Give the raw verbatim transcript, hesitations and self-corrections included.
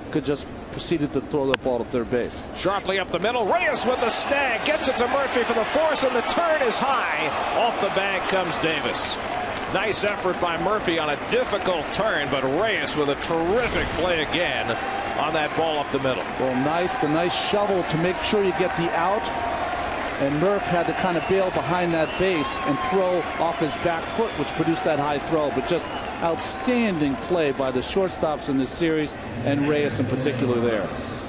could just proceeded to throw the ball to third base. Sharply up the middle. Reyes with the snag. Gets it to Murphy for the force, and the turn is high. Off the bag comes Davis. Nice effort by Murphy on a difficult turn, but Reyes with a terrific play again on that ball up the middle. Well, nice, the nice shovel to make sure you get the out. And Murph had to kind of bail behind that base and throw off his back foot, which produced that high throw. But just outstanding play by the shortstops in this series, and Reyes in particular there.